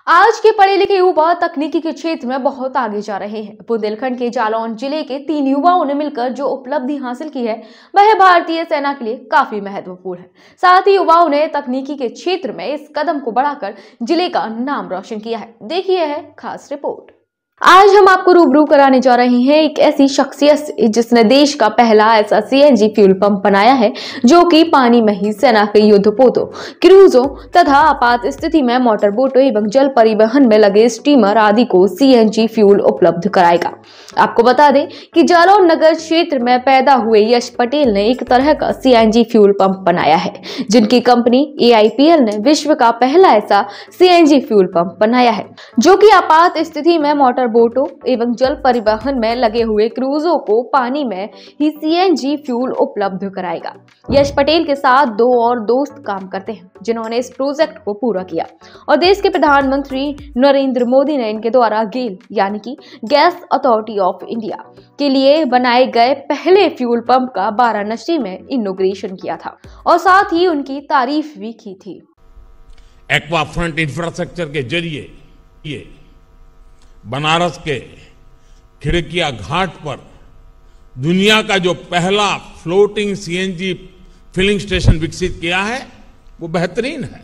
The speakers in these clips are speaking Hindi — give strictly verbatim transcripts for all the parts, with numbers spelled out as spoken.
आज के पढ़े लिखे युवा तकनीकी के क्षेत्र में बहुत आगे जा रहे हैं। बुंदेलखंड के जालौन जिले के तीन युवाओं ने मिलकर जो उपलब्धि हासिल की है वह भारतीय सेना के लिए काफी महत्वपूर्ण है। साथ ही युवाओं ने तकनीकी के क्षेत्र में इस कदम को बढ़ाकर जिले का नाम रोशन किया है। देखिए है खास रिपोर्ट। आज हम आपको रूबरू कराने जा रहे हैं एक ऐसी शख्सियत से जिसने देश का पहला ऐसा सीएनजी फ्यूल पंप बनाया है जो कि पानी में ही सेना के युद्धपोतों, क्रूजों तथा आपात स्थिति में मोटर बोटों एवं जल परिवहन में लगे स्टीमर आदि को सीएनजी फ्यूल उपलब्ध कराएगा। आपको बता दें कि जालौन नगर क्षेत्र में पैदा हुए यश पटेल ने एक तरह का सीएनजी फ्यूल पंप बनाया है, जिनकी कंपनी एआईपीएल ने विश्व का पहला ऐसा सीएनजी फ्यूल पंप बनाया है जो कि आपात स्थिति में मोटर बोटों एवं जल परिवहन में लगे हुए क्रूजों को पानी में ही सीएनजी फ्यूल उपलब्ध कराएगा। यश पटेल के साथ दो और दोस्त काम करते हैं जिन्होंने इस प्रोजेक्ट को पूरा किया और देश के प्रधानमंत्री नरेंद्र मोदी ने इनके द्वारा गेल यानी कि गैस अथॉरिटी ऑफ इंडिया के लिए बनाए गए पहले फ्यूल पंप का वाराणसी में इनॉग्रेशन किया था और साथ ही उनकी तारीफ भी की थी। एक्वाफ्रंट इंफ्रास्ट्रक्चर के जरिए ये बनारस के खिड़किया घाट पर दुनिया का जो पहला फ्लोटिंग सीएनजी फिलिंग स्टेशन विकसित किया है वो बेहतरीन है।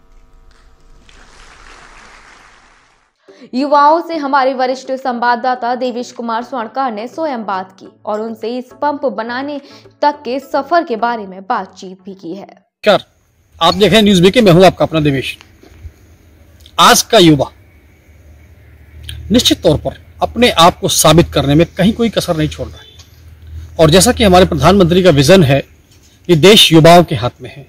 युवाओं से हमारे वरिष्ठ संवाददाता देवेश कुमार स्वर्णकार ने स्वयं बात की और उनसे इस पंप बनाने तक के सफर के बारे में बातचीत भी की है। कर आप देखें न्यूज बीके में हूं आपका अपना देवेश। आज का युवा निश्चित तौर पर अपने आप को साबित करने में कहीं कोई कसर नहीं छोड़ रहा है और जैसा कि हमारे प्रधानमंत्री का विजन है कि देश युवाओं के हाथ में है,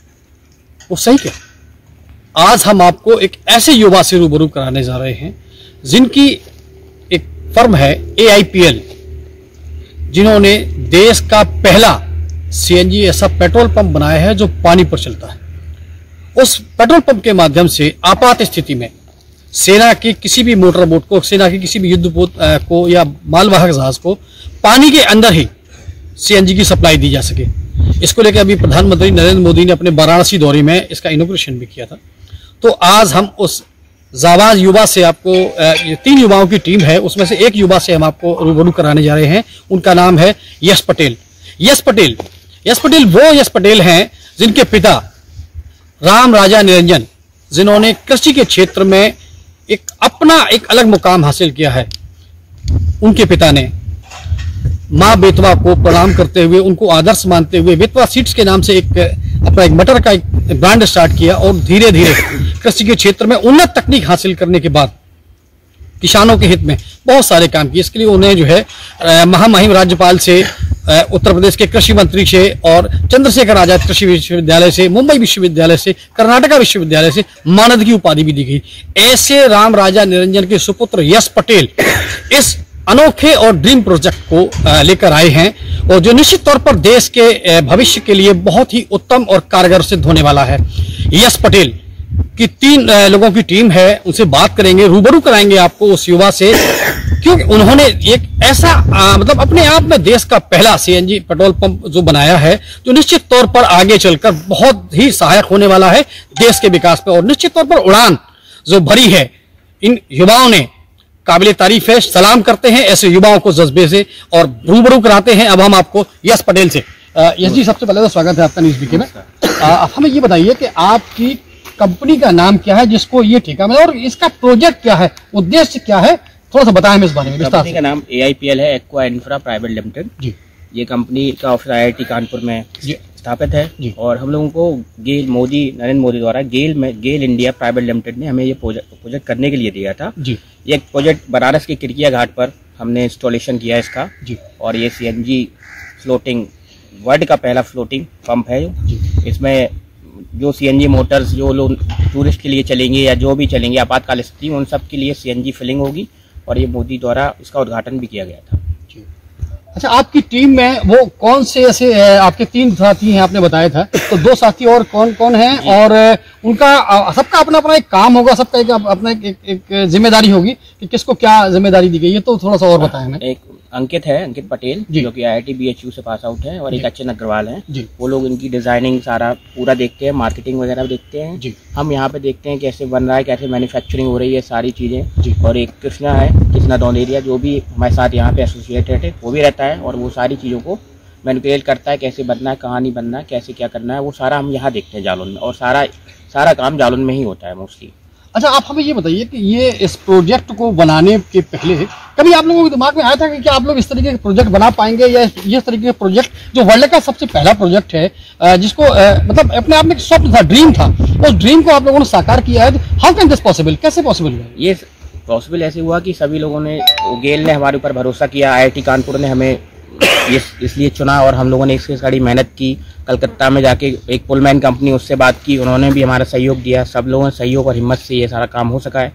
वो सही क्या। आज हम आपको एक ऐसे युवा से रूबरू कराने जा रहे हैं जिनकी एक फर्म है एआईपीएल, जिन्होंने देश का पहला सीएनजी ऐसा पेट्रोल पंप बनाया है जो पानी पर चलता है। उस पेट्रोल पंप के माध्यम से आपात स्थिति में सेना की किसी भी मोटर बोट को, सेना की किसी भी युद्धपोत को या मालवाहक जहाज को पानी के अंदर ही सीएनजी की सप्लाई दी जा सके। इसको लेकर अभी प्रधानमंत्री नरेंद्र मोदी ने अपने वाराणसी दौरे में इसका इनॉग्रेशन भी किया था। तो आज हम उस जाबाज युवा से आपको, ये तीन युवाओं की टीम है, उसमें से एक युवा से हम आपको रूबरू कराने जा रहे हैं। उनका नाम है यश पटेल। यश पटेल यश पटेल वो यश पटेल हैं जिनके पिता राम राजा निरंजन, जिन्होंने कृषि के क्षेत्र में एक अपना एक अलग मुकाम हासिल किया है। उनके पिता ने मां बेतवा को प्रणाम करते हुए, उनको आदर्श मानते हुए बेतवा सीड्स के नाम से एक अपना एक मटर का एक ब्रांड स्टार्ट किया और धीरे धीरे कृषि के क्षेत्र में उन्नत तकनीक हासिल करने के बाद किसानों के हित में बहुत सारे काम किए। इसके लिए उन्हें जो है महामहिम राज्यपाल से, उत्तर प्रदेश के कृषि मंत्री से और चंद्रशेखर आजाद कृषि विश्वविद्यालय से, मुंबई विश्वविद्यालय से, कर्नाटका विश्वविद्यालय से मानद की उपाधि भी दी गई। ऐसे राम राजा निरंजन के सुपुत्र यश पटेल इस अनोखे और ड्रीम प्रोजेक्ट को लेकर आए हैं और जो निश्चित तौर पर देश के भविष्य के लिए बहुत ही उत्तम और कारगर सिद्ध होने वाला है। यश पटेल की तीन लोगों की टीम है, उनसे बात करेंगे, रूबरू कराएंगे आपको उस युवा से, क्योंकि उन्होंने एक ऐसा आ, मतलब अपने आप में देश का पहला सीएनजी पेट्रोल पंप जो बनाया है जो निश्चित तौर पर आगे चलकर बहुत ही सहायक होने वाला है देश के विकास पे। और निश्चित तौर पर उड़ान जो भरी है इन युवाओं ने, काबिले तारीफ है। सलाम करते हैं ऐसे युवाओं को जज्बे से और रूबरू कराते हैं अब हम आपको यश पटेल से। यश जी, सबसे पहले तो स्वागत है आपका न्यूज बीके में। आप हमें ये बताइए कि आपकी कंपनी का नाम क्या है जिसको ये ठेका मिला और इसका प्रोजेक्ट क्या है, उद्देश्य क्या है, थोड़ा सा बताएं हमें इस बारे में विस्तार से। कंपनी का नाम एआईपीएल है, Aqua Infra Private Limited ji. ये कंपनी का ऑफिस आईआईटी कानपुर में स्थापित है जी। और हम लोगों को गेल मोदी नरेंद्र मोदी द्वारा गेल में गेल इंडिया प्राइवेट लिमिटेड ने हमें ये प्रोजेक्ट करने के लिए दिया था जी। ये प्रोजेक्ट बनारस के खिड़किया घाट पर हमने इंस्टॉलेशन किया इसका जी। और ये सीएनजी फ्लोटिंग वर्ल्ड का पहला फ्लोटिंग पंप है जी। इसमें जो सीएनजी मोटर्स जो लोग टूरिस्ट के लिए चलेंगे या जो भी चलेंगे आपातकाल स्थिति में, उन सब के लिए सीएनजी फिलिंग होगी और ये मोदी द्वारा इसका उद्घाटन भी किया गया था जी। अच्छा, आपकी टीम में वो कौन से ऐसे आपके तीन साथी हैं आपने बताया था, तो दो साथी और कौन कौन हैं और उनका सबका अपना अपना एक काम होगा, सबका एक अपना एक, एक, एक जिम्मेदारी होगी कि किसको क्या जिम्मेदारी दी गई है, तो थोड़ा सा और बताएं हमें। एक अंकित है, अंकित पटेल, जो कि I I T B H U से पास आउट है, और एक अच्चन अग्रवाल है। वो लोग इनकी डिजाइनिंग सारा पूरा देखते हैं, मार्केटिंग वगैरह देखते हैं जी। हम यहाँ पे देखते हैं कैसे बन रहा है, कैसे मैन्युफैक्चरिंग हो रही है, सारी चीजें। और एक कृष्णा है, कृष्णा दौनेरिया, जो भी हमारे साथ यहाँ पे एसोसिएटेड है, वो भी रहता है और वो सारी चीजों को मैनिपुलेट करता है, कैसे बनना है, कहाँ नहीं बनना है, कैसे क्या करना है, वो सारा हम यहाँ देखते हैं जालौन में। और सारा सारा काम जालौन में ही होता है मोस्टली। अच्छा, आप हमें ये बताइए कि ये इस प्रोजेक्ट को बनाने के पहले कभी आप लोगों के दिमाग में आया था कि क्या आप लोग इस तरीके के प्रोजेक्ट बना पाएंगे, या ये तरीके के प्रोजेक्ट जो वर्ल्ड का सबसे पहला प्रोजेक्ट है, जिसको मतलब अपने आप में स्वप्न था, ड्रीम था, उस ड्रीम को आप लोगों ने साकार किया है, तो हाउ कैन दिस पॉसिबल, कैसे पॉसिबल हुआ? ये पॉसिबल ऐसे हुआ कि सभी लोगों ने, गेल ने हमारे ऊपर भरोसा किया, आई आई टी कानपुर ने हमें इस, इसलिए चुना, और हम लोगों ने इसकी सारी मेहनत की। कलकत्ता में जाके एक पुलमैन कंपनी, उससे बात की, उन्होंने भी हमारा सहयोग दिया। सब लोगों ने सहयोग और हिम्मत से ये सारा काम हो सका है।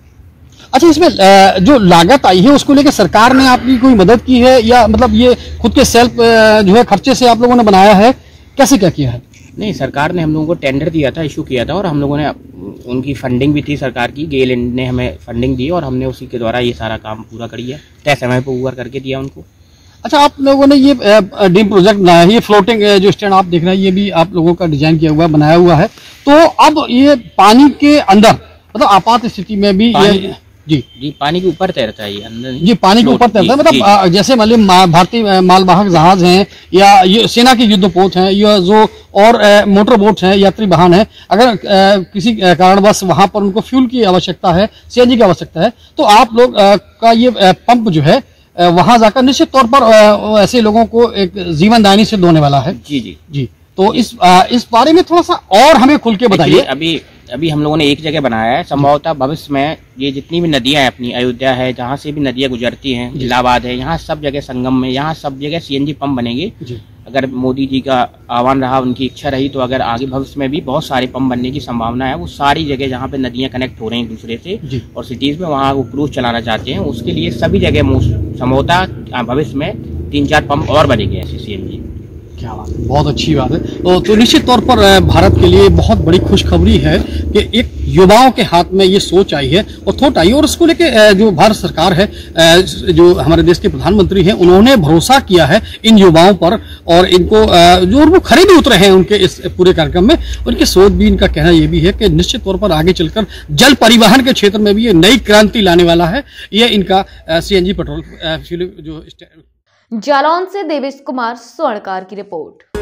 अच्छा, इसमें जो लागत आई है उसको लेकर सरकार ने आपकी कोई मदद की है, या मतलब ये खुद के सेल्फ जो है खर्चे से आप लोगों ने बनाया है, कैसे क्या किया है? नहीं, सरकार ने हम लोगों को टेंडर दिया था, इशू किया था, और हम लोगों ने, उनकी फंडिंग भी थी सरकार की, गेल ने हमें फंडिंग दी और हमने उसी के द्वारा ये सारा काम पूरा करिए, तय समय पर पूरा करके दिया उनको। अच्छा, आप लोगों ने ये ड्रीम प्रोजेक्ट बनाया है, ये फ्लोटिंग जो स्टैंड आप देख रहे हैं, ये भी आप लोगों का डिजाइन किया हुआ, बनाया हुआ है। तो अब ये पानी के अंदर, मतलब आपात स्थिति में भी ये जी जी पानी के ऊपर तैरता है, ये अंदर जी पानी के ऊपर तैरता है, मतलब जैसे मान लीजिए भारतीय मालवाहक जहाज हैं, या ये सेना के युद्धपोत हैं, या जो और मोटर बोट हैं, यात्री वाहन है, अगर किसी कारणवश वहां पर उनको फ्यूल की आवश्यकता है, सी एन जी की आवश्यकता है, तो आप लोग का ये पंप जो है वहां जाकर निश्चित तौर पर ऐसे लोगों को एक जीवनदायिनी सिद्ध होने वाला है। जी जी जी तो इस इस बारे में थोड़ा सा और हमें खुल के बताइए। अभी अभी हम लोगों ने एक जगह बनाया है, संभवतः भविष्य में ये जितनी भी नदियां हैं अपनी, अयोध्या है, जहाँ से भी नदियां गुजरती हैं, इलाहाबाद है, यहाँ सब जगह संगम में, यहाँ सब जगह सी एन जी पंप बनेंगे। अगर मोदी जी का आह्वान रहा, उनकी इच्छा रही, तो अगर आगे भविष्य में भी बहुत सारे पंप बनने की संभावना है। वो सारी जगह जहाँ पे नदियां कनेक्ट हो रही हैं दूसरे से और सिटीज में, वहाँ वो क्रूज चलाना चाहते हैं, उसके लिए सभी जगह संभवतः भविष्य में तीन चार पंप और बनेंगे ऐसे सी एन जी। क्या बात है, बहुत अच्छी बात है। तो, तो निश्चित तौर पर भारत के लिए बहुत बड़ी खुशखबरी है कि एक युवाओं के हाथ में ये सोच आई है और थॉट आई है, और उसको लेके जो भारत सरकार है, जो हमारे देश के प्रधानमंत्री हैं, उन्होंने भरोसा किया है इन युवाओं पर, और इनको जो वो खड़े भी उतरे हैं उनके इस पूरे कार्यक्रम में। उनकी सोच भी, इनका कहना ये भी है कि निश्चित तौर पर आगे चलकर जल परिवहन के क्षेत्र में भी ये नई क्रांति लाने वाला है। ये इनका सी एन जी पेट्रोल जो जालौन से देवेश कुमार स्वर्णकार की रिपोर्ट।